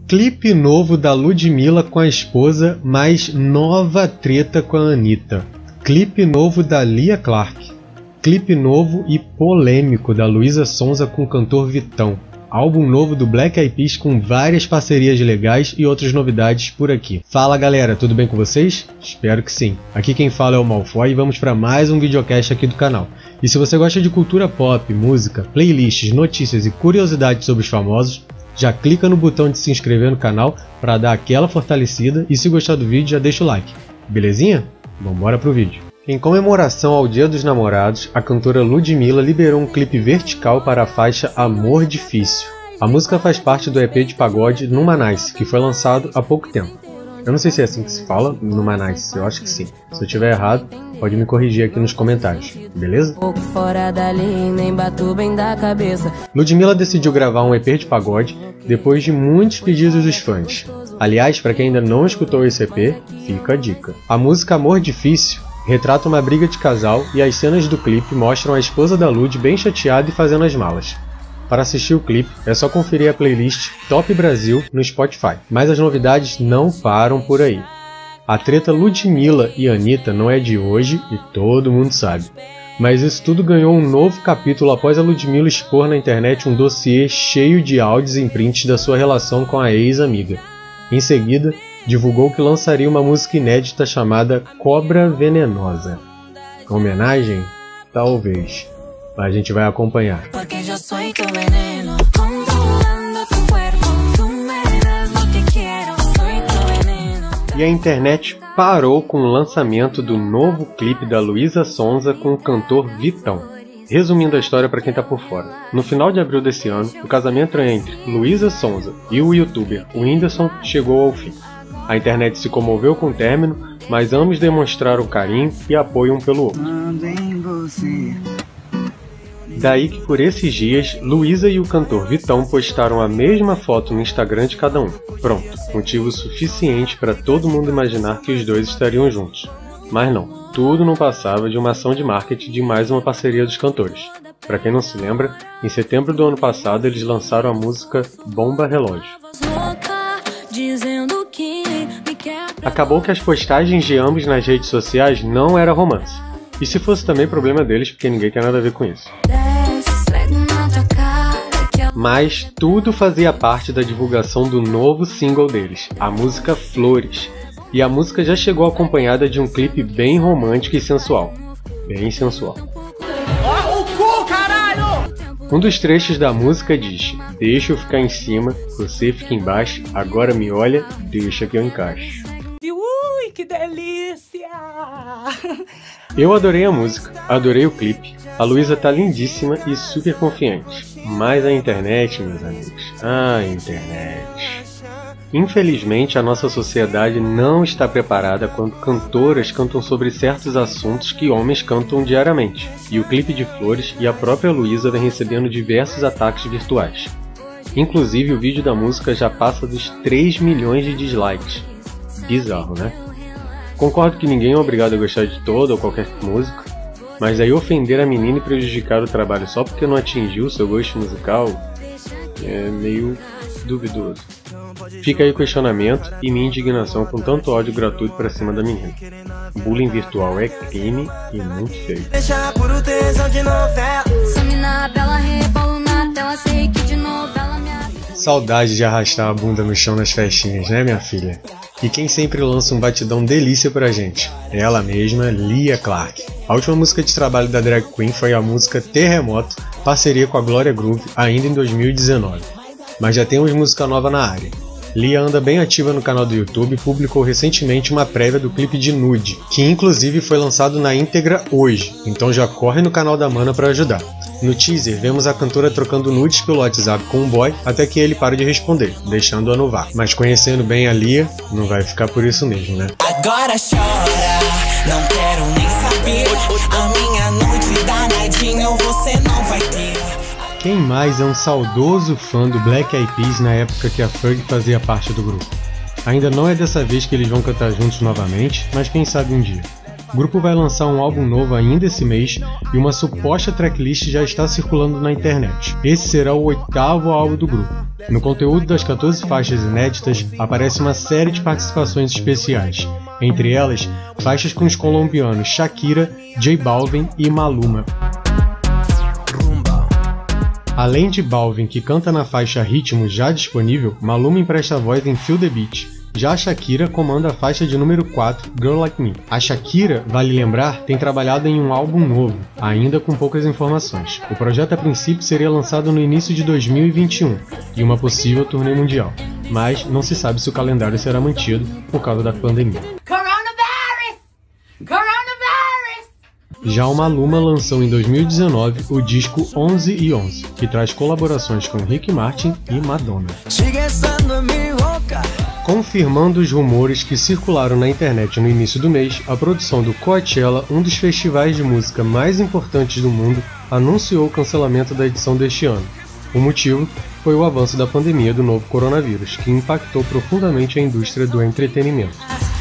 Clipe novo da Ludmilla com a esposa, mais nova treta com a Anitta. Clipe novo da Lia Clark. Clipe novo e polêmico da Luísa Sonza com o cantor Vitão. Álbum novo do Black Eyed Peas com várias parcerias legais e outras novidades por aqui. Fala galera, tudo bem com vocês? Espero que sim. Aqui quem fala é o Malfoy e vamos para mais um videocast aqui do canal. E se você gosta de cultura pop, música, playlists, notícias e curiosidades sobre os famosos, já clica no botão de se inscrever no canal para dar aquela fortalecida e se gostar do vídeo já deixa o like. Belezinha? Vambora pro vídeo. Em comemoração ao Dia dos Namorados, a cantora Ludmilla liberou um clipe vertical para a faixa Amor Difícil. A música faz parte do EP de pagode Numa Nice, que foi lançado há pouco tempo. Eu não sei se é assim que se fala, Numa Nice, eu acho que sim. Se eu tiver errado, pode me corrigir aqui nos comentários, beleza? Ludmilla decidiu gravar um EP de pagode depois de muitos pedidos dos fãs. Aliás, para quem ainda não escutou esse EP, fica a dica. A música Amor Difícil retrata uma briga de casal e as cenas do clipe mostram a esposa da Lud bem chateada e fazendo as malas. Para assistir o clipe, é só conferir a playlist Top Brasil no Spotify. Mas as novidades não param por aí. A treta Ludmilla e Anitta não é de hoje e todo mundo sabe. Mas isso tudo ganhou um novo capítulo após a Ludmilla expor na internet um dossiê cheio de áudios e prints da sua relação com a ex-amiga. Em seguida, divulgou que lançaria uma música inédita chamada Cobra Venenosa. Homenagem? Talvez. Mas a gente vai acompanhar. E a internet parou com o lançamento do novo clipe da Luísa Sonza com o cantor Vitão. Resumindo a história para quem tá por fora. No final de abril desse ano, o casamento entre Luísa Sonza e o youtuber Whindersson chegou ao fim. A internet se comoveu com o término, mas ambos demonstraram carinho e apoio um pelo outro. Daí que por esses dias, Luísa e o cantor Vitão postaram a mesma foto no Instagram de cada um. Pronto, motivo suficiente para todo mundo imaginar que os dois estariam juntos. Mas não, tudo não passava de uma ação de marketing de mais uma parceria dos cantores. Para quem não se lembra, em setembro do ano passado eles lançaram a música Bomba Relógio. Acabou que as postagens de ambos nas redes sociais não era romance. E se fosse também problema deles, porque ninguém tem nada a ver com isso. Mas tudo fazia parte da divulgação do novo single deles, a música Flores. E a música já chegou acompanhada de um clipe bem romântico e sensual. Bem sensual. Um dos trechos da música diz: "Deixa eu ficar em cima, você fica embaixo, agora me olha, deixa que eu encaixo." Ui, que delícia! Eu adorei a música, adorei o clipe. A Luísa tá lindíssima e super confiante. Mas a internet, meus amigos, a internet. Infelizmente, a nossa sociedade não está preparada quando cantoras cantam sobre certos assuntos que homens cantam diariamente. E o clipe de Flores e a própria Luísa vem recebendo diversos ataques virtuais. Inclusive, o vídeo da música já passa dos 3 milhões de dislikes. Bizarro, né? Concordo que ninguém é obrigado a gostar de toda ou qualquer música, mas aí ofender a menina e prejudicar o trabalho só porque não atingiu seu gosto musical é meio duvidoso. Fica aí o questionamento e minha indignação com tanto ódio gratuito pra cima da menina. Bullying virtual é crime e muito feio. Saudade de arrastar a bunda no chão nas festinhas, né, minha filha? E quem sempre lança um batidão delícia pra gente? É ela mesma, Lia Clark. A última música de trabalho da drag queen foi a música Terremoto, parceria com a Glória Groove, ainda em 2019. Mas já temos música nova na área. Lia anda bem ativa no canal do YouTube e publicou recentemente uma prévia do clipe de Nude, que inclusive foi lançado na íntegra hoje, então já corre no canal da mana pra ajudar. No teaser, vemos a cantora trocando nudes pelo WhatsApp com um boy até que ele para de responder, deixando-a no vácuo. Mas conhecendo bem a Lia, não vai ficar por isso mesmo, né? Agora chora, não quero nem saber, a minha noite danadinha você não vai ter. Quem mais é um saudoso fã do Black Eyed Peas na época que a Ferg fazia parte do grupo? Ainda não é dessa vez que eles vão cantar juntos novamente, mas quem sabe um dia. O grupo vai lançar um álbum novo ainda esse mês e uma suposta tracklist já está circulando na internet. Esse será o 8º álbum do grupo. No conteúdo das 14 faixas inéditas aparece uma série de participações especiais, entre elas faixas com os colombianos Shakira, J Balvin e Maluma. Além de Balvin, que canta na faixa Ritmo já disponível, Maluma empresta a voz em Feel the Beat. Já a Shakira comanda a faixa de número 4, Girl Like Me. A Shakira, vale lembrar, tem trabalhado em um álbum novo, ainda com poucas informações. O projeto a princípio seria lançado no início de 2021 e uma possível turnê mundial, mas não se sabe se o calendário será mantido por causa da pandemia. Já o Maluma lançou em 2019 o disco 11 e 11, que traz colaborações com Ricky Martin e Madonna. Confirmando os rumores que circularam na internet no início do mês, a produção do Coachella, um dos festivais de música mais importantes do mundo, anunciou o cancelamento da edição deste ano. O motivo foi o avanço da pandemia do novo coronavírus, que impactou profundamente a indústria do entretenimento.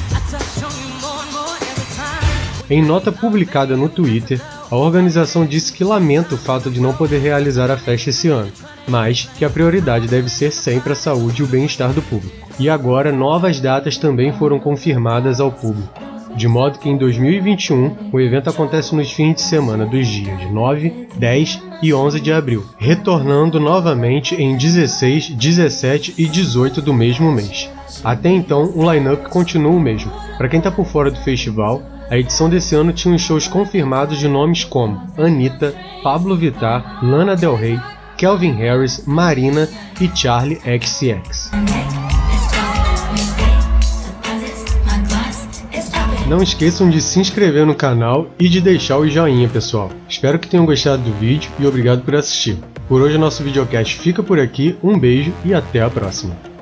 Em nota publicada no Twitter, a organização disse que lamenta o fato de não poder realizar a festa esse ano, mas que a prioridade deve ser sempre a saúde e o bem-estar do público. E agora novas datas também foram confirmadas ao público, de modo que em 2021 o evento acontece nos fins de semana dos dias 9, 10 e 11 de abril, retornando novamente em 16, 17 e 18 do mesmo mês. Até então, o line-up continua o mesmo. Para quem está por fora do festival, a edição desse ano tinha uns shows confirmados de nomes como Anitta, Pablo Vittar, Lana Del Rey, Calvin Harris, Marina e Charli XCX. Não esqueçam de se inscrever no canal e de deixar o joinha, pessoal. Espero que tenham gostado do vídeo e obrigado por assistir. Por hoje nosso videocast fica por aqui, um beijo e até a próxima.